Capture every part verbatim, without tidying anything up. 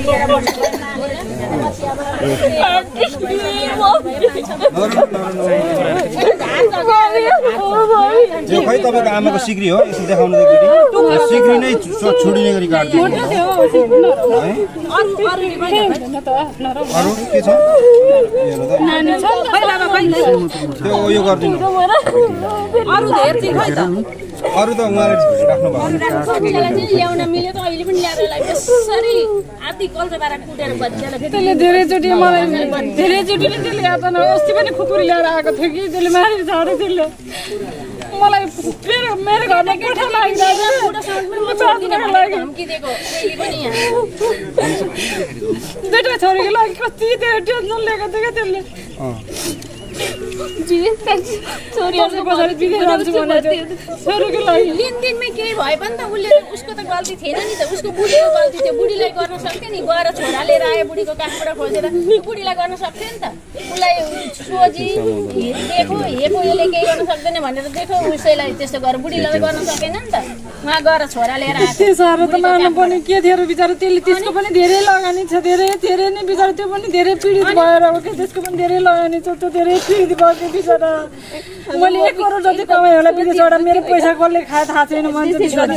यो खै तपाईको आमाको सिक्री हो यसो देखाउनु त केटी सिक्री नै छोडिने गरी काट्दिनु अरु के छ नानी छ पहिला खै त्यो यो गर्दिनु अरु धेर चाहिँ खै त अरु त उहाँले राख्नु भएको ल्याउन मिल्यो त अहिले पनि ल्याएर लाई यसरी आती कल्चबारा कुटेर बच्चाले त्यसले धेरै चोटी मलाई धेरै चोटी त्यसले यातन अस्ति पनि खुकुरी ल्याएर आएको थियो कि त्यसले मारि छाडे त्यसले मलाई मेरो मेरो घरमा कोठा लागिरहेको कोठा साउन्डमा मलाई धम्की दिएको त्यसले पनि यहाँ दुईटा छोरीको लागि कति धेरै टेन्सन लिएको थियो क्या त्यसले जी छोरीहरुले बजारे बिगे जान्छु भनेको छोरीको लागि लिनदिनमै केही भए पनि त उले उसको त गल्ती थिएन नि त उसको बुढीको गल्ती थियो बुढीलाई गर्न सक्थ्यो नि गएर छोरा लिएर आए बुढीको काखबाट खोजेर बुढीलाई गर्न सक्थ्यो नि त उलाई सोझी देखो हेपो यसले केही गर्न सक्दैन भनेर देखो उसैलाई त्यस्तो गरेर बुढीलाई गर्न सकेन नि त उहाँ गएर छोरा लिएर आए त्यो सारो त मार्नु पनि के थियो र बिचारा त्यसले त्यसको पनि धेरै लगानी छ धेरै धेरै नै बिचारा त्यो पनि धेरै पीडित भएर हो कि त्यसको पनि धेरै लगानी छ त्यो धेरै पीडित भएको बिचारा मैले एक करोड जति कमाएँ होला विदेशबाट मेरो पैसा कसले खाए थाहा छैन भन्छ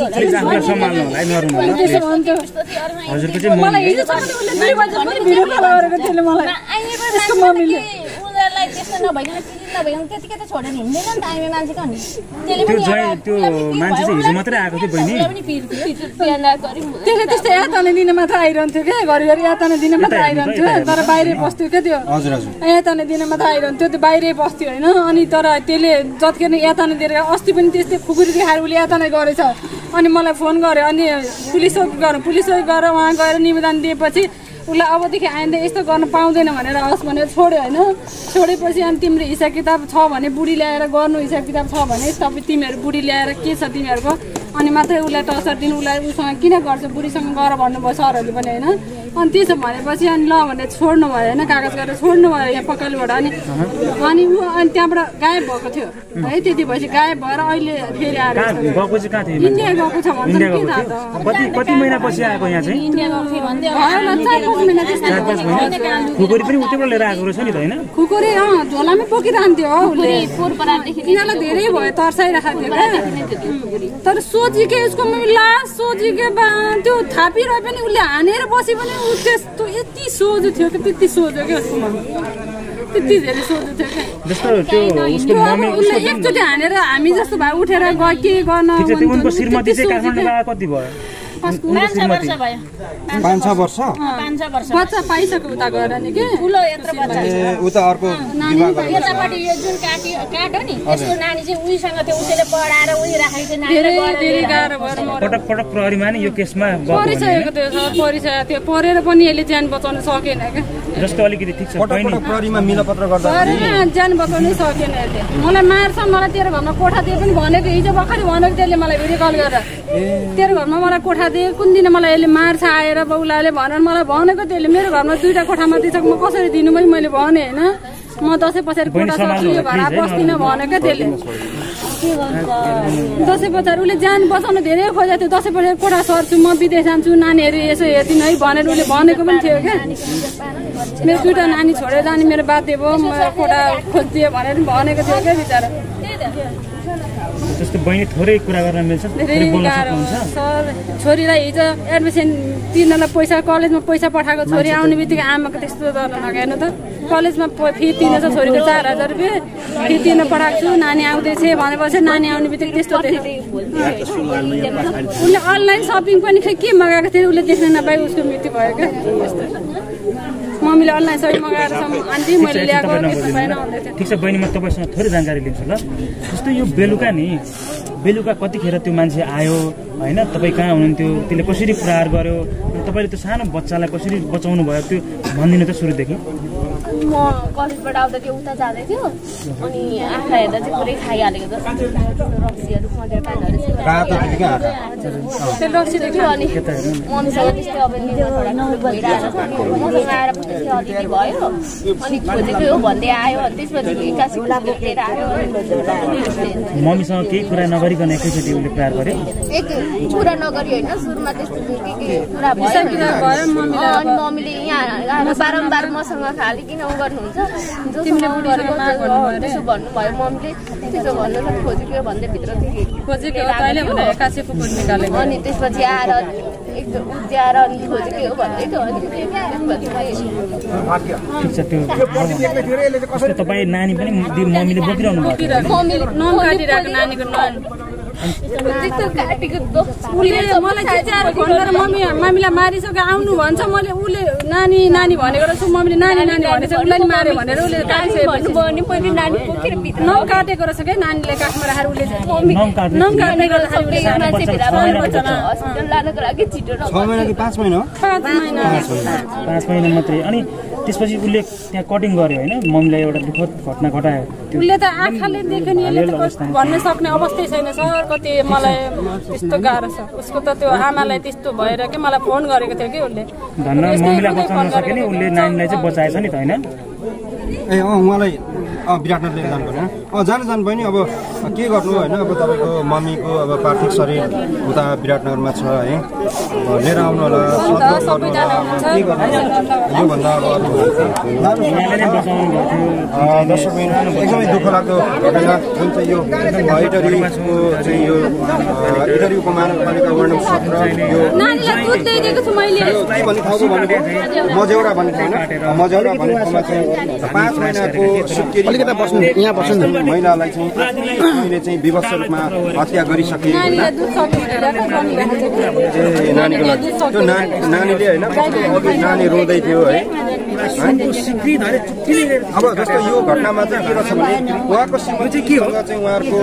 मलाई हिजोसम्म उसले दुई बजी पनि भिडियो कल गरेको त्यसले मलाई त्यसको मम्मीले उनीहरूलाई त्यस्तो नभइकन पिलित नभइकन त्यतिकै त छोडेर हिँड्दैन नि त आइमे मान्छेको नि त्यसले पनि त्यो मान्छे चाहिँ हिजो मात्रै आएको थियो बहिनी त्यसले त्यस्तो यातना दिन मात्र आइरहन्थ्यो क्या घरिघरि यातना दिन मात्र आइरहन्थ्यो तर बाहिरै बस्थ्यो क्या त्यो यातना दिन मात्र आइरहन्थ्यो त्यो बाहिरै बस्थ्यो होइन अनि तर त्यसले जतिखेर यातना दिएर अस्ति पनि त्यस्तै खुकुरी देखाएर उसले यातना गरेछ अनि मलाई फोन गर्यो अनि पुलिस चौकी गएर पुलिस चौकी गएर उहाँ गएर निवेदन दिएपछि उसलाई अबदेखि आइन्दा यस्तो गर्न पाउँदैन भनेर हस् भनेर छोड्यो होइन छोडेपछि अनि तिम्रो हिसाब किताब छ भने बुढी ल्याएर गर्नु हिसाब किताब छ भने तपाईँ तिमीहरू बुढी ल्याएर के छ तिमीहरूको अनि मात्रै उसलाई टसर दिनु उसलाई उसँग किन गर्छ बुढीसँग गर भन्नुभयो सरहरूले पनि होइन अनि त्यसो भनेपछि अनि ल भनेर छोड्नु भयो होइन कागज गरेर छोड्नु भयो यहाँ पकालीबाट अनि अनि ऊ अनि त्यहाँबाट गायब भएको थियो है त्यति भएपछि गायब भएर अहिले फेरि आएर इन्डिया गएको छ भन्छ के थाहा त कति कति महिनापछि आएको यहाँ चाहिँ इन्डिया गएको थियो भन्दै खुकुरी पनि उतैबाट लिएर आएको रहेछ नि त होइन खुकुरी अँ झोलामै पोकिरहन्थ्यो हो उसले यिनीहरूलाई धेरै भयो तर्साइरहेको थियो क्या तर सोझिके उसको लास सोझिके त्यो थापिरहे पनि उसले हानेर बसे पनि ऊ त्यस्तो यति सोझो थियो कि त्यति सोझो क्या उसको मम्मी त्यति धेरै सोझो थियो क्या उसले एकचोटि हानेर हामी जस्तो भए उठेर गयो के गर्न श्रीमती चाहिँ काठमाडौँ कति भयो पाँच छ वर्ष भयो पाँच छ वर्ष पाँच छ वर्ष बच्चा पाइसक्यो उता गएर नि के ठुलो यत्रो बच्चा उता अर्को यतापट्टि यो जुन काटी काट हो नि त्यसको नानी चाहिँ उहीसँग थियो उसैले पढाएर उही राखेको थियो नानीले धेरै गाह्रो भएर पटक पटक प्रहरीमा नि यो केसमा परिसकेको थियो सर परिसकेको थियो परेर पनि यसले ज्यान बचाउन सकेन क्या जस्तो अलिकति ठिक छ प्रहरीमा मिलपत्र गर्दा ज्यान बचाउनै सकेन यसले मलाई मार्छ मलाई तेरो घरमा कोठा दिए पनि भनेको हिजो भर्खरै भनेको त्यसले मलाई भिडियो कल गरेर तेरो घरमा मलाई कोठा दिए कुन दिन मलाई यसले मार्छ आएर बाउलाले भनेर मलाई भनेको त्यसले मेरो घरमा दुईटा कोठा मात्रै छ म कसरी दिनु पनि मैले भने होइन म दसैँ पछाडि कोठा सक्छु यो भाडा बस्दिनँ भनेको त्यसले दसैँ पछाडि उसले ज्यान बचाउन धेरै खोजेको थियो दसैँ पछाडि कोठा सर्छु म विदेश जान्छु नानीहरू यसो हेर्दिनँ है भनेर उसले भनेको पनि थियो क्या मेरो दुईवटा नानी छोडेर जाने मेरो बाध्य भयो म कोठा खोजिदिएँ भनेर भनेको थियो क्या बिचरा जस्तो बहिनी थोरै कुरा गर्न मिल्छ धेरै गाह्रो सर छोरीलाई हिजो एडमिसन तिर्नलाई पैसा कलेजमा पैसा पठाएको छोरी आउने बित्तिकै आमाको त्यस्तो डर लागेन त कलेजमा फी तिर्न छ छोरीको चार हजार रुपियाँ फी तिर्न पठाएको छु नानी आउँदैछ भनेपछि नानी आउने बित्तिकै त्यस्तो उसले अनलाइन सपिङ पनि खै के मगाएको थियो उसले देख्न नपाए उसको मृत्यु भयो क्या मम्मीले अनलाइन सबै मगाएर आन्टी मैले ल्याएको ठिक छ बहिनी म तपाईँसँग थोरै जानकारी लिन्छु ल जस्तो यो बेलुका नि बेलुका कतिखेर त्यो मान्छे आयो होइन तपाईँ कहाँ हुनुहुन्थ्यो त्यसले कसरी प्रहार गर्यो तपाईँले त्यो सानो बच्चालाई कसरी बचाउनु भयो त्यो भनिदिनु त सुरुदेखि म कलेजबाट आउँदा त्यो उता जाँदै थियो अनि आँखा हेर्दा चाहिँ पुरै खाइहालेको जस्तो रक्सीहरू मटेर पानीहरू थियो अनि मम्मीसँग त्यस्तै अब निजो छोरा भइरहेको छ मसँग आएर त्यस्तै अलिअलि भयो अनि खोजेको हो भन्दै आयो त्यसपछि एक्कासी लिएर आयो मम्मीसँग केही कुरा नगरिकन एकैचोटि उसले प्यार गर्यो एक कुरा नगरी होइन सुरुमा त्यस्तो के के कुरा भयो अनि मम्मीले यहाँ बारम्बार मसँग खाली किन उ गर्नुहुन्छ तिमीले गरेको त्यसो भन्नुभयो मम्मीले त्यसो भन्नु त खोजेको भन्दै भित्र अनि त्यसपछि आएर एकदम उज्याएर अनि खोजेको हो भन्दै थियो अनि त्यसपछि तपाईँ नानी पनि मम्मीले बोकिरहनु भएको मम्मीलाई मारिसक्यो आउनु भन्छ मैले उसले नानी नानी भनेको रहेछु मम्मीले नानी नानी भनेछ उसलाई मार्यो भनेर उसले नौ काटेको रहेछ क्या नानीलाई काखमा राखेर उसले नौ काट्ने पाँच महिना पाँच महिना मात्रै अनि त्यसपछि उसले त्यहाँ कटिङ गर्यो होइन मम्मीलाई एउटा दुःखद घटना घटायो उसले त आँखाले देख्यो नि यसले त भन्न सक्ने अवस्थै छैन सर कति मलाई त्यस्तो गाह्रो छ उसको त त्यो आमालाई त्यस्तो भएर के मलाई फोन गरेको थियो कि उसले धन्न मम्मीलाई बचाउन सक्यो नि उसले नानीलाई चाहिँ बचाएछ नि त होइन ए अँ उहाँलाई अँ विराटनगर लिएर जानु पर्ने अँ जानु जानु पनि अब के गर्नु होइन अब तपाईँको मम्मीको अब पार्थिव शरीर उता विराटनगरमा छ है लिएर आउनु होला के गर्नु योभन्दा अब दर्शक एकदमै दुःख लाग्दो घटना जुन चाहिँ यो इटरीको चाहिँ यो इटरीको महानगरपालिका वार्ड नम्बर सत्र यो के भन्ने ठाउँको भनेको मझौरा भन्ने ठाउँ होइन मझौरा भन्ने ठाउँमा चाहिँ पाँच महिनाको सुत्केरी महिलालाई चाहिँ अहिले चाहिँ विवश रूपमा हत्या गरिसके नानीको लागि त्यो नानीले होइन नानी रोँदै थियो है अब जस्तो यो घटनामा चाहिँ के रहेछ भने उहाँको श्रीमती के हो चाहिँ उहाँहरूको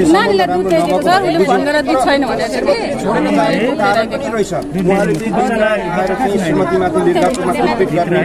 श्रीमतीमाथि निर्धारणमा कुटपिट गर्ने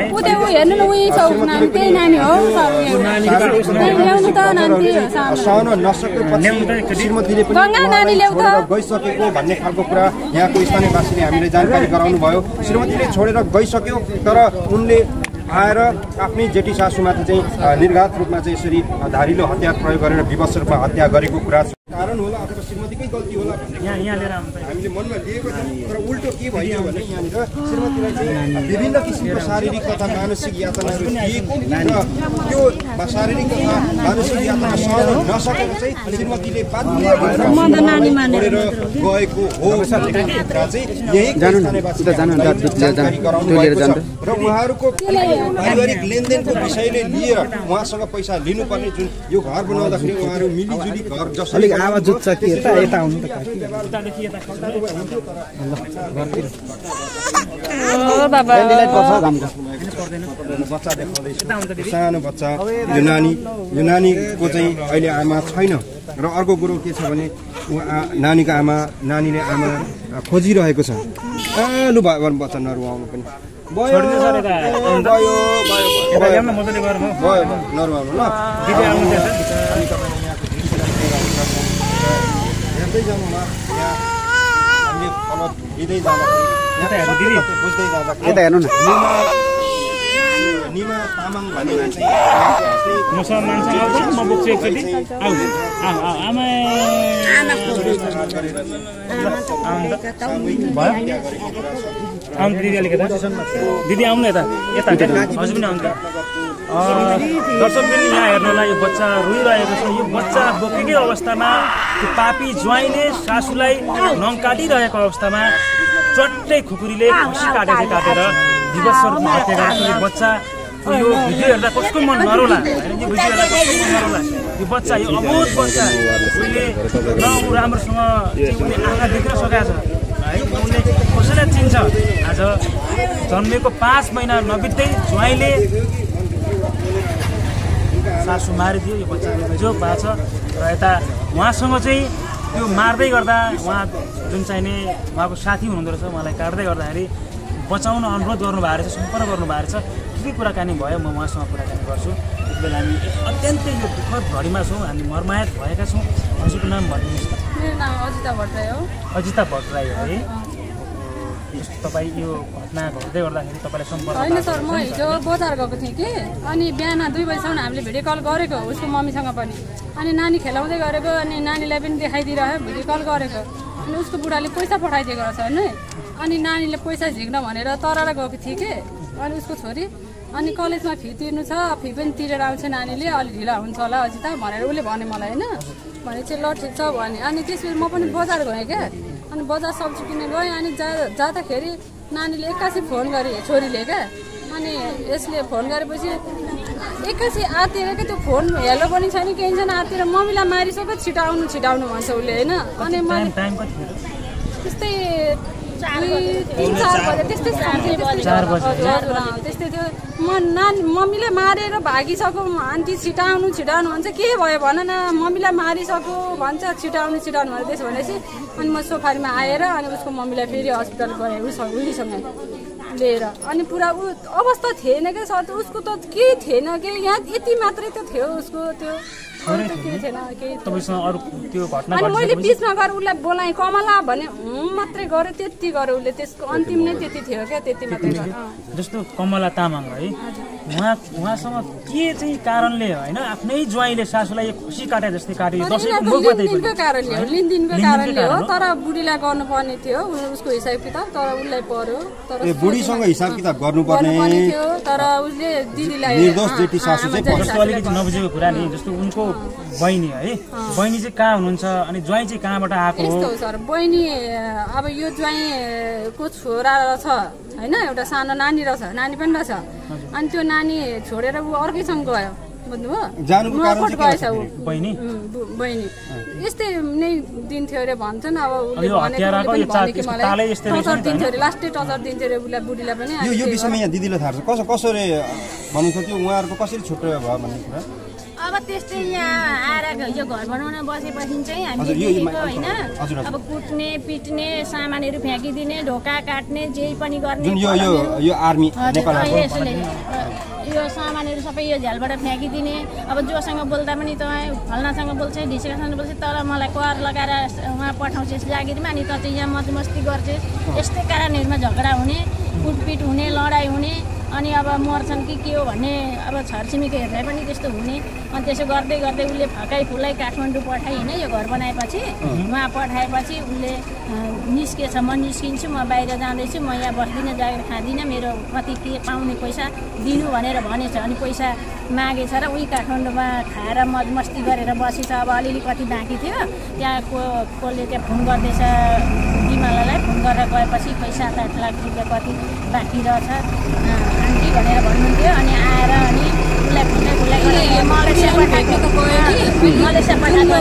सहन नसकेपछि श्रीमतीले पनि गइसकेको भन्ने खालको कुरा यहाँको स्थानीयवासीले हामीले जानकारी गराउनु भयो श्रीमतीले छोडेर गइसक्यो तर उनले आएर आफ्नै जेठी सासूमाथि चाहिँ निर्घात रूपमा चाहिँ यसरी धारिलो हतियार प्रयोग गरेर विवश रूपमा हत्या गरेको कुरा कारण होला अथवा श्रीमतीकै गल्ती होला भन्ने हामीले मनमा लिएको छ तर उल्टो के भयो भने यहाँनिर श्रीमतीलाई चाहिँ विभिन्न किसिमको शारीरिक तथा मानसिक यातनाहरू दिएको र त्यो शारीरिक तथा मानसिक यातना सहन नसकेर चाहिँ श्रीमतीले बाध्य भएर छोडेर गएको हो भन्ने कुरा चाहिँ यही जानकारी गराउनु भएको छ र उहाँहरूको पारिवारिक लेनदेनको विषयले लिएर उहाँसँग पैसा लिनुपर्ने जुन यो घर बनाउँदाखेरि उहाँहरू मिलिजुली घर जसरी आवाज जुत्छ कि यता यता आउनु त बच्चा देखाउँदैछ सानो बच्चा यो नानी यो नानीको चाहिँ अहिले आमा छैन र अर्को कुरो के छ भने नानीको आमा नानीले आमा खोजिरहेको छ लु भयो बच्चा नरुवाउनु पनि भयो भयो भयो नरुवाउनु ल हेर्दै जानुमा यहाँ हामीले फलो दिँदै जाँदाखेरि बुझ्दै जाँदाखेरि यता हेर्नु न निमा तामाङ भन्ने चाहिँ मसँग मान्छे आउँछ म बोक्छु एकचोटि आऊ आमा आउनु दिदी अलिकता दिदी आउनु यता यता हजुर पनि आउनु दर्शक पनि यहाँ हेर्नलाई यो बच्चा रोइरहेको छ यो बच्चा बोकेकै अवस्थामा त्यो पापी ज्वाइँले सासूलाई नङ काटिरहेको अवस्थामा चट्टै खुकुरीले खुसी काटेर काटेर विवश रूपमा हत्या गरेको यो बच्चा यो भिडियो हेर्दा कसको मन नरोला होइन यो भिडियो हेर्दा कसको मन नरोला यो बच्चा यो अबोध बच्चा उसले न ऊ राम्रोसँग उसले आँखा देख्न सकेको छ है उसले कसैलाई चिन्छ आज जन्मेको पाँच महिना नबित्दै ज्वाइँले सासू मारिदियो यो बच्चा जो भएको छ र यता उहाँसँग चाहिँ त्यो मार्दै गर्दा उहाँ जुन चाहिने उहाँको साथी हुनुहुँदो रहेछ उहाँलाई काट्दै गर्दाखेरि बचाउन अनुरोध गर्नुभएको रहेछ, सम्पर्क गर्नुभएको छ। के के कुराकानी भयो म उहाँसँग कुराकानी गर्छु। यति बेला हामी अत्यन्तै यो दुःखद घडीमा छौँ, हामी मर्माहत भएका छौँ। हजुरको नाम भन्नुहोस् त। मेरो नाम अजिता भट्टराई हो। अजिता भट्टराई हो है। तपाईँ यो घटना घट्दै गर्दाखेरि तपाईँलाई सम्पर्क होइन सर, म हिजो बजार गएको थिएँ कि अनि बिहान दुई बजीसम्म हामीले भिडियो कल गरेको उसको मम्मीसँग पनि, अनि नानी खेलाउँदै गरेको, अनि नानीलाई पनि देखाइदिइरह्यो, भिडियो कल गरेको। अनि उसको बुढाले पैसा पठाइदिएको रहेछ होइन, अनि नानीले पैसा झिक्न भनेर तरार गएको थिएँ कि, अनि उसको छोरी अनि कलेजमा फी तिर्नु छ, फी पनि तिरेर आउँछ नानीले, अलिक ढिला हुन्छ होला अजिता भनेर उसले भने मलाई होइन। भने चाहिँ ल ठिक छ भने, अनि त्यसपछि म पनि बजार गएँ क्या, अनि बजार सब्जी किन्न गएँ। अनि जा जाँदाखेरि नानीले एक्कासी फोन गरेँ छोरीले क्या, अनि यसले फोन गरेपछि एक्कासी आतिर क्या त्यो फोन हेलो पनि छैन केही छैन, आतिर मम्मीलाई मारिसक्यो छिटाउनु छिटाउनु भन्छ उसले होइन। अनि मैले त्यस्तै तिन चार बजे त्यस्तै त्यस्तै थियो। म नानी मम्मीले मारेर भागिसक्यो, आन्टी छिटाउनु छिटाउनु भन्छ, के भयो भन न, मम्मीलाई मारिसक्यो भन्छ, छिटाउनु छिटाउनु भनेर त्यसो भनेपछि अनि म सोफारीमा आएर अनि उसको मम्मीलाई फेरि हस्पिटल गएँ उसँग उनीसँग लिएर। अनि पुरा ऊ अवस्था थिएन क्या सर, उसको त केही थिएन कि, यहाँ यति मात्रै त थियो उसको, त्यो केही थिएन केही। अनि मैले बिचमा गएर उसलाई बोलाएँ कमला भने मात्रै गरेँ, त्यति गरेँ उसले, त्यसको अन्तिम नै त्यति थियो क्या, त्यति मात्रै। जस्तो कमला तामाङ है, उहाँ उहाँसँग के चाहिँ कारणले होइन आफ्नै ज्वाइँले सासूलाई खुसी काटे जस्तै काटे लिनदिनको कारणले हो, लिनदिनको कारणले हो, तर बुढीलाई गर्नुपर्ने थियो उसको हिसाब किताब, तर उसलाई पर्यो। तर बुढीसँग हिसाब किताब गर्नुपर्ने थियो, तर उसले दिदीलाई निर्दोष जेठी सासू चाहिँ जस्तो अलिकति नबुझेको कुरा नि, जस्तो उनको बहिनी है, बहिनी चाहिँ कहाँ हुनुहुन्छ अनि ज्वाइँ चाहिँ कहाँबाट आएको हो? यस्तो हो सर, बहिनी अब यो ज्वाइँको छोरा रहेछ होइन, एउटा सानो नानी रहेछ, नानी पनि रहेछ, अनि त्यो नानी छोडेर ऊ अर्कैसँग गयो, बुझ्नुभयो, नर्पट गएछ ऊ बहिनी बहिनी। यस्तै नै दिन्थ्यो अरे भन्छन्, अब उसले भनेको मलाई टचर दिन्थ्यो अरे, लास्टै टचर दिन्थ्यो अरे उसलाई, बुढीलाई पनि। यो विषयमा यहाँ दिदीलाई थाहा छ कसो कसरी भन्नु सक्यो उहाँहरूको कसरी छुट्टो भयो भन्ने कुरा? अब त्यस्तै यहाँ आएर यो घर बनाउन बसेपछि चाहिँ हामी देखेको होइन, अब कुट्ने पिट्ने सामानहरू फ्याँकिदिने, ढोका काट्ने, जे पनि गर्ने, यो यो यो आर्मी नेपालको यसले यो सामानहरू सबै यो झ्यालबाट फ्याँकिदिने। अब जोसँग बोल्दा पनि तपाईँ फल्नासँग बोल्छ, ढिसेकासँग बोल्छ, तर मलाई कर लगाएर उहाँ पठाउँछस् जागिरमा, अनि त चाहिँ यहाँ मधुमस्ती गर्छस्, यस्तै कारणहरूमा झगडा हुने, कुटपिट हुने, लडाइँ हुने, अनि अब मर्छन् कि के हो भन्ने, अब छरछिमेकीहरूलाई पनि त्यस्तो हुने। अनि त्यसो गर्दै गर्दै उसले फकाइ फुलाई काठमाडौँ पठाएँ होइन, यो घर बनाएपछि उहाँ पठाएपछि उसले निस्केछ, म निस्किन्छु, म बाहिर जाँदैछु, म यहाँ बस्दिनँ, जागिर खाँदिनँ, मेरो कति के पाउने पैसा दिनु भनेर भनेछ। अनि पैसा मागेछ र उही काठमाडौँमा खाएर मजमस्ती गरेर बसेछ। अब अलिअलि कति बाँकी थियो, त्यहाँ को कसले त्यहाँ फोन गर्दैछ बिमलालाई, फोन गरेर गएपछि खै सात आठ लाख रुपियाँ कति बाँकी रहेछ आन्टी भनेर भन्नुहुन्थ्यो। अनि आएर अनि उसलाई फुलाइ फुलाइ मलेसिया पठाएको मलेसिया पठाएको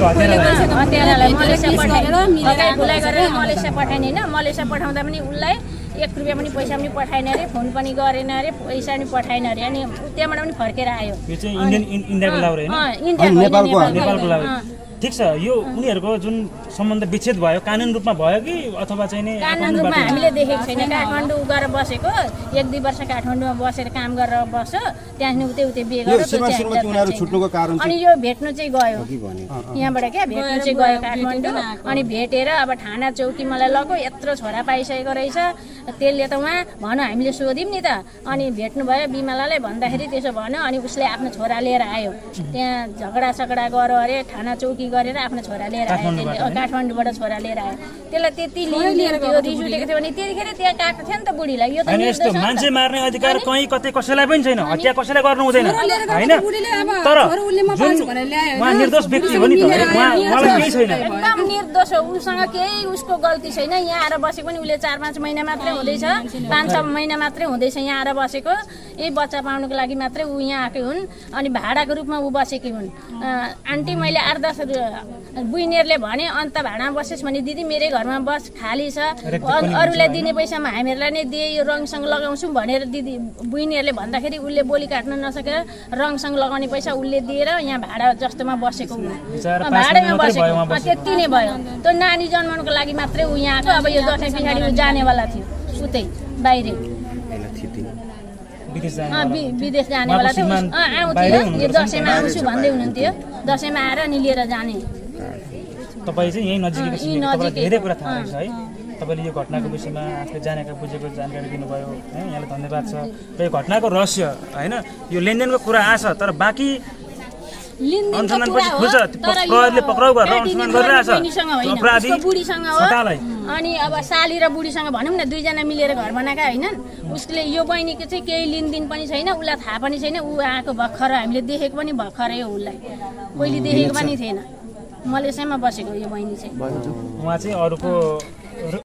त्यसलाई मलेसिया पठाएर फुलाइ फुलाइ गरेर मलेसिया पठाएन होइन। मलेसिया पठाउँदा पनि उसलाई एक रुपियाँ पनि पैसा पनि पठाएन अरे, फोन पनि गरेन अरे, पैसा पनि पठाएन अरे। अनि त्यहाँबाट पनि फर्केर आयो। इन्डियाको ठिक छ, यो उनीहरूको जुन सम्बन्ध विच्छेद भयो कानुन रूपमा भयो कि अथवा चाहिँ नि कानुन रूपमा हामीले देखेको छैन। काठमाडौँ गएर बसेको एक दुई वर्ष काठमाडौँमा बसेर काम गरेर बस्छ, त्यहाँदेखि उतै उतै बिहे गरेर अनि यो भेट्नु चाहिँ गयो यहाँबाट क्या, भेट्नु चाहिँ गयो काठमाडौँ। अनि भेटेर अब थाना चौकी मलाई लगो, यत्रो छोरा पाइसकेको रहेछ, त्यसले त उहाँ भन हामीले सोध्यौँ नि त। अनि भेट्नु भयो बिमलालाई, भन्दाखेरि त्यसो भन्यो। अनि उसले आफ्नो छोरा लिएर आयो, त्यहाँ झगडा सगडा गऱ्यो अरे, थाना चौकी गरेर आफ्नो छोरा लिएर आयो, काठमाडौँबाट छोरा लिएर आयो। त्यसलाई त्यति लिएर रिस उठेको थियो भने त्यतिखेर त्यहाँ काट्नु थियो नि त बुढीलाई। यो त मान्छे मार्ने अधिकार कहीँ कतै कसैलाई पनि छैन, हत्या कसैलाई गर्नु हुँदैन होइन। तर उहाँ निर्दोष व्यक्ति हो नि त, उहाँलाई केही छैन, एकदम निर्दोष हो, उसँग केही उसको गल्ती छैन। यहाँ आएर बसेको पनि उसले चार पाँच महिना मात्रै हुँदैछ, पाँच छ महिना मात्रै हुँदैछ यहाँ आएर बसेको, यही बच्चा पाउनुको लागि मात्रै ऊ यहाँ आएकै हुन्। अनि भाडाको रूपमा ऊ बसेकी हुन्। आन्टी मैले आठ दस बुइनेरले भने अन्त भाडामा बसेस् भने दिदी मेरै घरमा बस, खाली छ, अरूलाई दिने पैसामा हामीहरूलाई नै दिए, यो रङसँग लगाउँछौँ भनेर दिदी बुइनेरले भन्दाखेरि उसले बोली काट्न नसकेर रङसँग लगाउने पैसा उसले दिएर यहाँ भाडा जस्तोमा बसेको हो, भाडामा बसेको त्यति नै भयो। त्यो नानी जन्माउनुको लागि मात्रै ऊ यहाँ आएको। अब यो दसैँ पछाडि ऊ जानेवाला थियो उतै बाहिर विदेश जाने अँ वि- विदेश जानेवाला थियो उहाँको अँ आउँथ्यो यो दसैँमा आउँछु भन्दै हुनुहुन्थ्यो दसैँमा आएर नि लिएर जाने तपाईँ चाहिँ यहीँ नजिकै यहीँ तपाईँलाई नजिकै धेरै हो। कुरा थाहा अँ, रहेछ है तपाईँले यो घटनाको विषयमा आफूले जानेका बुझेको जानकारी दिनुभयो है यहाँलाई धन्यवाद छ र यो घटनाको रहस्य होइन यो लेनदेनको कुरा आछ तर बाँकी लिनदिनको अनुसन्धान कुरा पछि हो, खोज्छ तर यो प्रहरीले पक्राउ गरेर काटिने अनुसन्धान गरिरहेछ बहिनीसँग होइन, अपराधी उसको बुढीसँग हो। सतालाई अनि अब साली र बुढीसँग भनौँ न दुईजना मिलेर घर बनाएका होइनन् उसले यो बहिनीको चाहिँ केही लिनदिन पनि छैन उसलाई थाहा पनि छैन ऊ आएको भर्खर हामीले देखेको पनि भर्खरै हो उसलाई पहिले देखेको पनि थिएन मलेसियामा बसेको यो बहिनी चाहिँ उहाँ चाहिँ अरूको